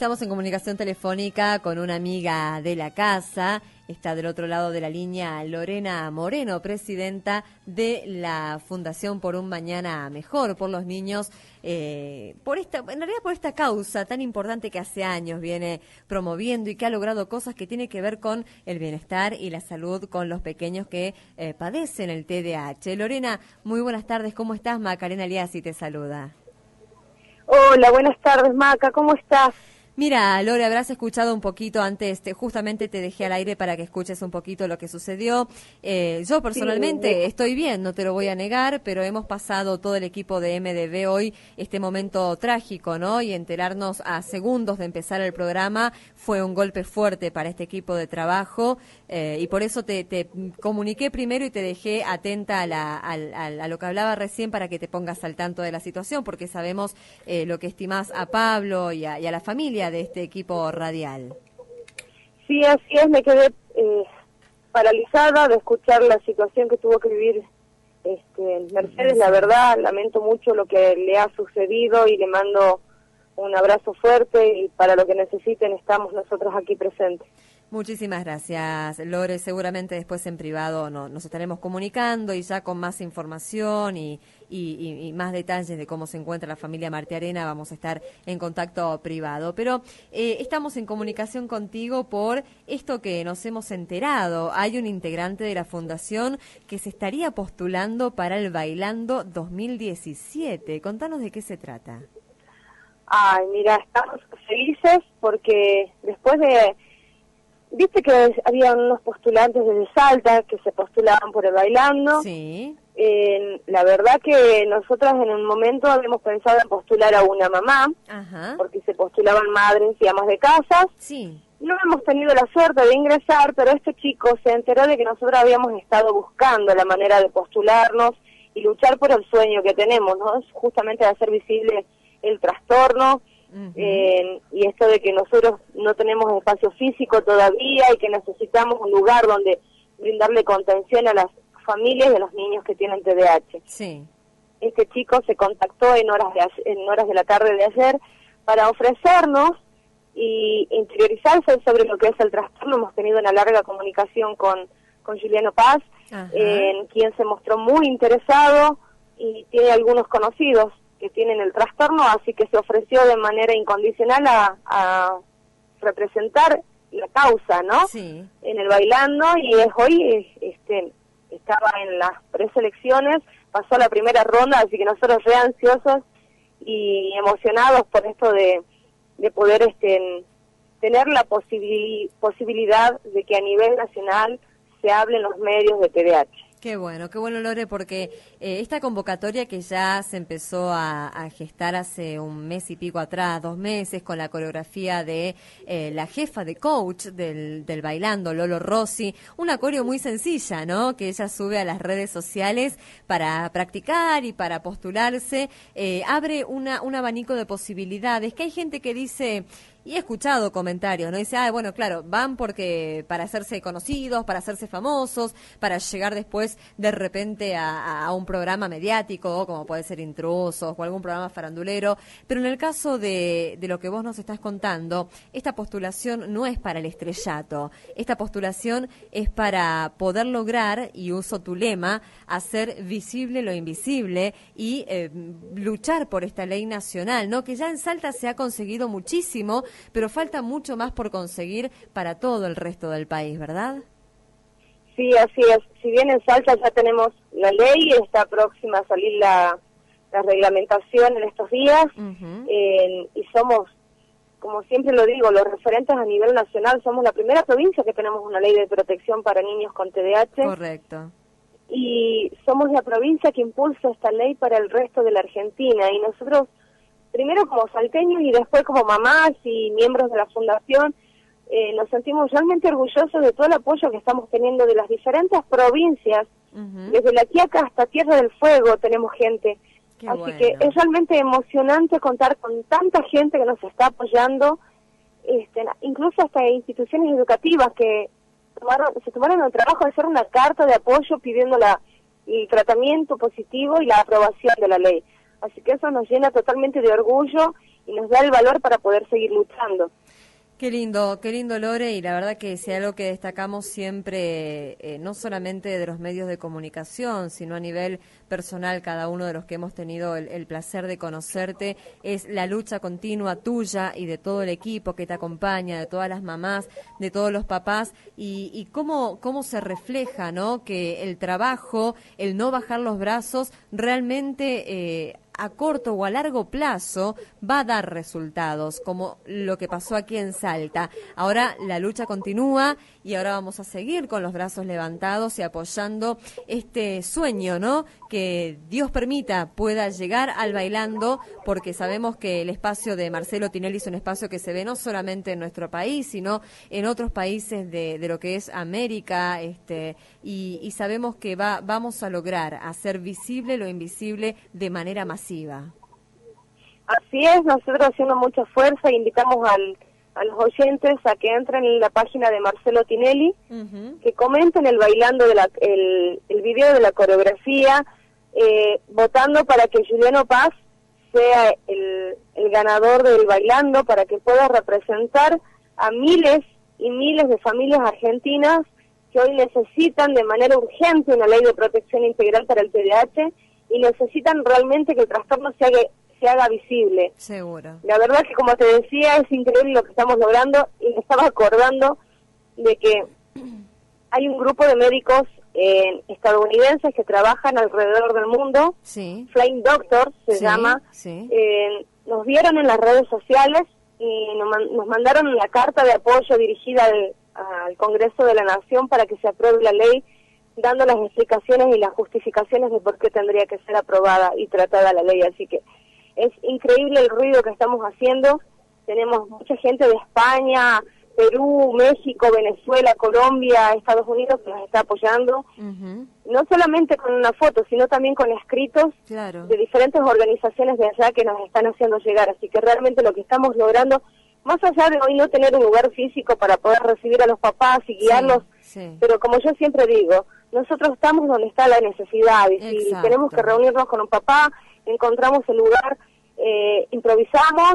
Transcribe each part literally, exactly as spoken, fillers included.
Estamos en comunicación telefónica con una amiga de la casa. Está del otro lado de la línea Lorena Moreno, presidenta de la Fundación Por un Mañana Mejor, por los niños, eh, por esta, en realidad por esta causa tan importante que hace años viene promoviendo y que ha logrado cosas que tienen que ver con el bienestar y la salud con los pequeños que eh, padecen el T D A H. Lorena, muy buenas tardes, ¿cómo estás? Macarena Liasi te saluda. Hola, buenas tardes, Maca, ¿cómo estás? Mira, Lore, habrás escuchado un poquito antes, te, justamente te dejé al aire para que escuches un poquito lo que sucedió. Eh, yo personalmente sí, estoy bien, no te lo voy a negar, pero hemos pasado todo el equipo de M D B hoy este momento trágico, ¿no? Y enterarnos a segundos de empezar el programa fue un golpe fuerte para este equipo de trabajo eh, y por eso te, te comuniqué primero y te dejé atenta a, la, a, a, a lo que hablaba recién para que te pongas al tanto de la situación, porque sabemos eh, lo que estimás a Pablo y a, y a la familia de este equipo radial. Sí, así es, me quedé eh, paralizada de escuchar la situación que tuvo que vivir este, Mercedes. La verdad, lamento mucho lo que le ha sucedido y le mando un abrazo fuerte y para lo que necesiten estamos nosotros aquí presentes. Muchísimas gracias, Lore. Seguramente después en privado no, nos estaremos comunicando y ya con más información y, y, y, y más detalles de cómo se encuentra la familia Martiarena vamos a estar en contacto privado. Pero eh, estamos en comunicación contigo por esto que nos hemos enterado. Hay un integrante de la Fundación que se estaría postulando para el Bailando dos mil diecisiete. Contanos de qué se trata. Ay, mira, estamos felices porque después de... Viste que había unos postulantes desde Salta que se postulaban por el Bailando. Sí. Eh, la verdad que nosotras en un momento habíamos pensado en postular a una mamá, Ajá. porque se postulaban madres y amas de casas. Sí. No hemos tenido la suerte de ingresar, pero este chico se enteró de que nosotros habíamos estado buscando la manera de postularnos y luchar por el sueño que tenemos, ¿no? Justamente de hacer visible el trastorno. Uh-huh. eh, y esto de que nosotros no tenemos espacio físico todavía y que necesitamos un lugar donde brindarle contención a las familias y a los niños que tienen T D A H. Sí. Este chico se contactó en horas de en horas de la tarde de ayer para ofrecernos y interiorizarse sobre lo que es el trastorno. Hemos tenido una larga comunicación con, con Juliano Paz, en quien se mostró muy interesado y tiene algunos conocidos que tienen el trastorno, así que se ofreció de manera incondicional a, a representar la causa, ¿no? Sí. En el Bailando, y es hoy este estaba en las preselecciones, pasó la primera ronda, así que nosotros re ansiosos y emocionados por esto de, de poder este tener la posibil, posibilidad de que a nivel nacional se hable en los medios de T D A H. Qué bueno, qué bueno, Lore, porque eh, esta convocatoria que ya se empezó a, a gestar hace un mes y pico atrás, dos meses, con la coreografía de eh, la jefa de coach del, del Bailando, Lolo Rossi, una coreo muy sencilla, ¿no?, que ella sube a las redes sociales para practicar y para postularse, eh, abre una, un abanico de posibilidades, que hay gente que dice... Y he escuchado comentarios, ¿no? Dice, ah, bueno, claro, van porque para hacerse conocidos, para hacerse famosos, para llegar después de repente a, a un programa mediático, como puede ser Intrusos o algún programa farandulero. Pero en el caso de, de lo que vos nos estás contando, esta postulación no es para el estrellato. Esta postulación es para poder lograr, y uso tu lema, hacer visible lo invisible y eh, luchar por esta ley nacional, ¿no? Que ya en Salta se ha conseguido muchísimo, pero falta mucho más por conseguir para todo el resto del país, ¿verdad? Sí, así es. Si bien en Salta ya tenemos la ley, está próxima a salir la, la reglamentación en estos días, uh-huh. eh, y somos, como siempre lo digo, los referentes a nivel nacional, somos la primera provincia que tenemos una ley de protección para niños con T D A H. Correcto. Y somos la provincia que impulsa esta ley para el resto de la Argentina, y nosotros primero como salteños y después como mamás y miembros de la fundación, eh, nos sentimos realmente orgullosos de todo el apoyo que estamos teniendo de las diferentes provincias, uh-huh. desde La Quiaca hasta Tierra del Fuego tenemos gente. Qué Así bueno. que es realmente emocionante contar con tanta gente que nos está apoyando, este, incluso hasta instituciones educativas que tomaron, se tomaron el trabajo de hacer una carta de apoyo pidiendo la, el tratamiento positivo y la aprobación de la ley. Así que eso nos llena totalmente de orgullo y nos da el valor para poder seguir luchando. Qué lindo, qué lindo, Lore, y la verdad que si hay algo que destacamos siempre, eh, no solamente de los medios de comunicación, sino a nivel personal, cada uno de los que hemos tenido el, el placer de conocerte, es la lucha continua tuya y de todo el equipo que te acompaña, de todas las mamás, de todos los papás, y, y cómo, cómo se refleja, ¿no?, que el trabajo, el no bajar los brazos, realmente eh, a corto o a largo plazo va a dar resultados, como lo que pasó aquí en Salta. Ahora la lucha continúa y ahora vamos a seguir con los brazos levantados y apoyando este sueño, ¿no?, que Dios permita pueda llegar al bailando, porque sabemos que el espacio de Marcelo Tinelli es un espacio que se ve no solamente en nuestro país, sino en otros países de, de lo que es América, este, y, y sabemos que va, vamos a lograr hacer visible lo invisible de manera masiva. Así es, nosotros haciendo mucha fuerza invitamos al, a los oyentes a que entren en la página de Marcelo Tinelli, uh-huh. que comenten el bailando, de la, el, el video de la coreografía, eh, votando para que Juliano Paz sea el, el ganador del bailando, para que pueda representar a miles y miles de familias argentinas que hoy necesitan de manera urgente una ley de protección integral para el T D A H y necesitan realmente que el trastorno se haga, se haga visible. Seguro. La verdad que, como te decía, es increíble lo que estamos logrando, y me estaba acordando de que hay un grupo de médicos eh, estadounidenses que trabajan alrededor del mundo, sí. Flying Doctors se sí, llama, sí. Eh, nos vieron en las redes sociales y nos, nos mandaron la carta de apoyo dirigida al, al Congreso de la Nación para que se apruebe la ley, dando las explicaciones y las justificaciones de por qué tendría que ser aprobada y tratada la ley. Así que es increíble el ruido que estamos haciendo. Tenemos mucha gente de España, Perú, México, Venezuela, Colombia, Estados Unidos que nos está apoyando, uh-huh. no solamente con una foto, sino también con escritos claro. de diferentes organizaciones de allá que nos están haciendo llegar. Así que realmente lo que estamos logrando, más allá de hoy no tener un lugar físico para poder recibir a los papás y guiarlos, sí, sí. pero como yo siempre digo, nosotros estamos donde está la necesidad, y si Exacto. tenemos que reunirnos con un papá, encontramos el lugar, eh, improvisamos,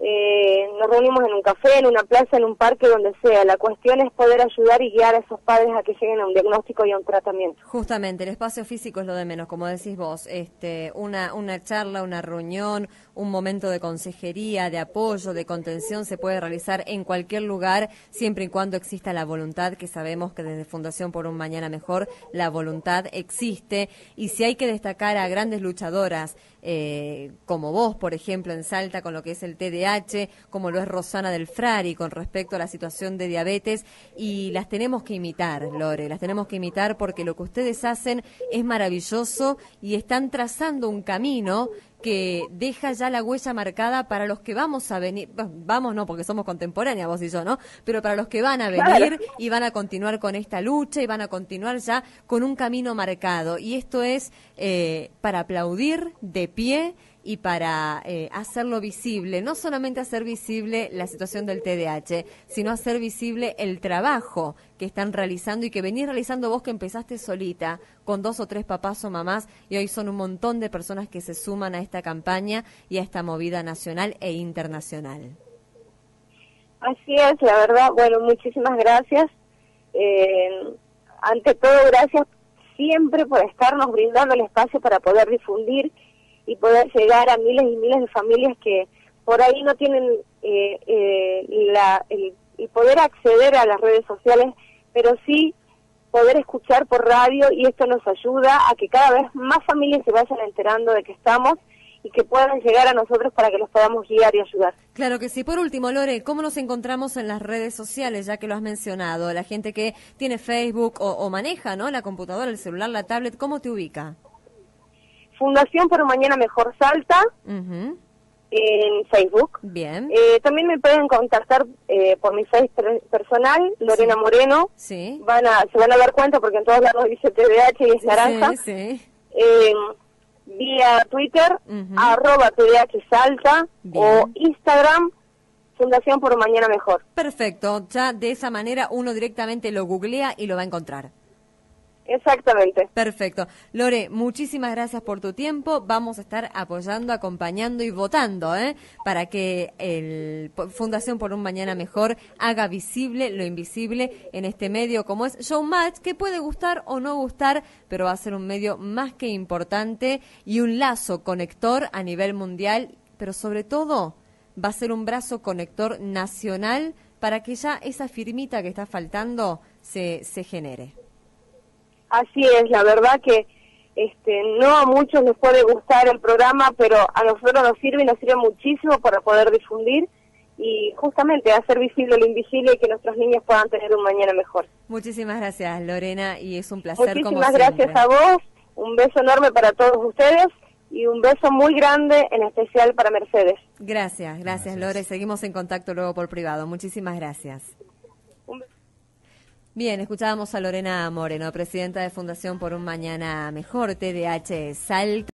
eh, nos reunimos en un café, en una plaza, en un parque, donde sea. La cuestión es poder ayudar y guiar a esos padres a que lleguen a un diagnóstico y a un tratamiento. Justamente, el espacio físico es lo de menos, como decís vos, este, una, una charla, una reunión, un momento de consejería, de apoyo, de contención se puede realizar en cualquier lugar, siempre y cuando exista la voluntad, que sabemos que desde Fundación por un Mañana Mejor la voluntad existe, y si hay que destacar a grandes luchadoras, eh, como vos, por ejemplo, en Salta, con lo que es el T D A H, como lo es Rosana del Frari, con respecto a la situación de diabetes, y las tenemos que imitar, Lore, las tenemos que imitar porque lo que ustedes hacen es maravilloso y están trazando un camino que deja ya la huella marcada para los que vamos a venir, vamos no, porque somos contemporáneas vos y yo, ¿no? Pero para los que van a venir claro. y van a continuar con esta lucha y van a continuar ya con un camino marcado. Y esto es eh, para aplaudir de pie y para eh, hacerlo visible, no solamente hacer visible la situación del T D A H, sino hacer visible el trabajo que están realizando y que venís realizando vos, que empezaste solita, con dos o tres papás o mamás, y hoy son un montón de personas que se suman a esta campaña y a esta movida nacional e internacional. Así es, la verdad, bueno, muchísimas gracias. Eh, ante todo, gracias siempre por estarnos brindando el espacio para poder difundir y poder llegar a miles y miles de familias que por ahí no tienen eh, eh, la, el, el poder acceder a las redes sociales, pero sí poder escuchar por radio, y esto nos ayuda a que cada vez más familias se vayan enterando de que estamos y que puedan llegar a nosotros para que los podamos guiar y ayudar. Claro que sí. Por último, Lore, ¿cómo nos encontramos en las redes sociales, ya que lo has mencionado? La gente que tiene Facebook o, o maneja, ¿no?, la computadora, el celular, la tablet, ¿cómo te ubica? Fundación por un Mañana Mejor Salta, uh-huh. en Facebook. Bien. Eh, también me pueden contactar eh, por mi Facebook personal, Lorena sí. Moreno. Sí. Van a, se van a dar cuenta porque en todos lados dice T D A H y es naranja. Sí, sí. Eh, vía Twitter, uh-huh. arroba T D A H Salta, bien. O Instagram, Fundación por un Mañana Mejor. Perfecto. Ya de esa manera uno directamente lo googlea y lo va a encontrar. Exactamente. Perfecto. Lore, muchísimas gracias por tu tiempo. Vamos a estar apoyando, acompañando y votando, ¿eh? Para que el Fundación por un Mañana Mejor haga visible lo invisible en este medio como es Showmatch, que puede gustar o no gustar, pero va a ser un medio más que importante y un lazo conector a nivel mundial, pero sobre todo va a ser un brazo conector nacional para que ya esa firmita que está faltando se, se genere. Así es, la verdad que este, no a muchos les puede gustar el programa, pero a nosotros nos sirve y nos sirve muchísimo para poder difundir y justamente hacer visible lo invisible y que nuestros niños puedan tener un mañana mejor. Muchísimas gracias, Lorena, y es un placer como Muchísimas siempre. gracias a vos, un beso enorme para todos ustedes y un beso muy grande en especial para Mercedes. Gracias, gracias, gracias. Lore, seguimos en contacto luego por privado. Muchísimas gracias. Un beso. Bien, escuchábamos a Lorena Moreno, presidenta de Fundación por un Mañana Mejor, T D A H Salta.